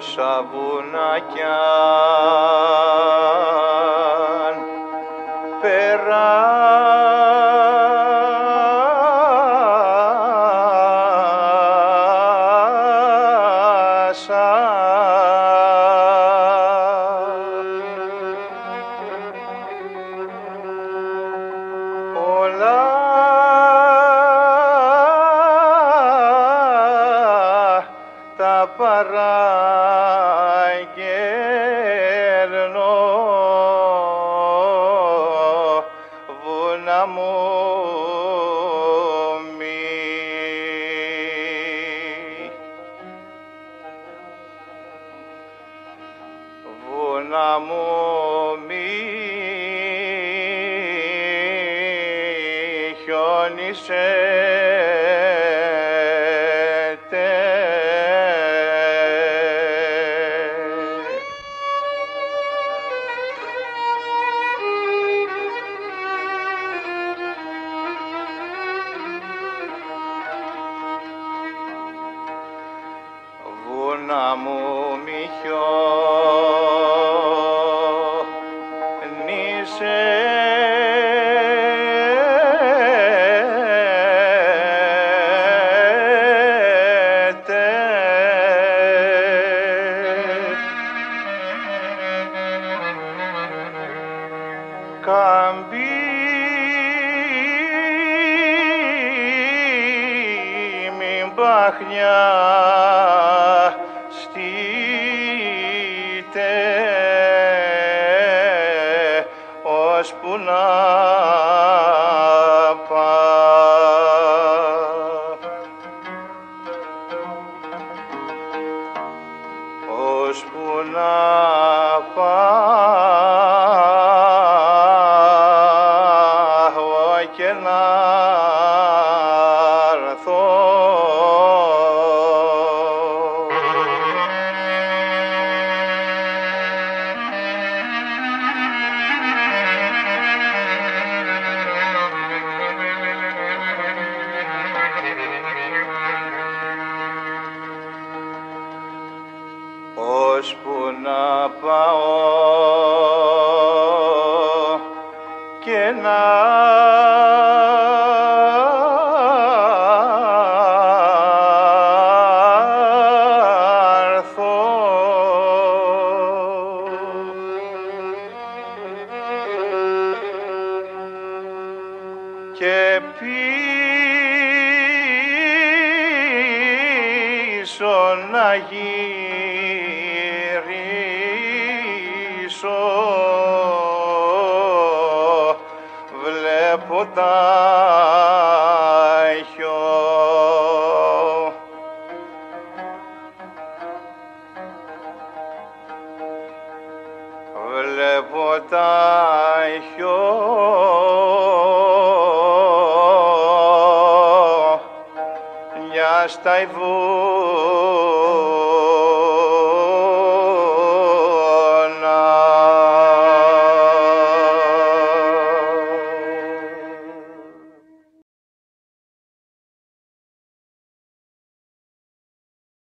όσα βουνά κι αν περάσα, όλα τα παραγγέλνω, βούνα μου μη. Βούνα μου μη χιονισέτε. Βούνα μου μη χιονισέτε. Καμπή μην πάχνια στείτε, ώσπου να ώσπου να πάω και να έρθω. Ώσπου να πάω και να έρθω. Και πίσω να γυρίσω, βλέπω τα βλέπω τα χιόνια στα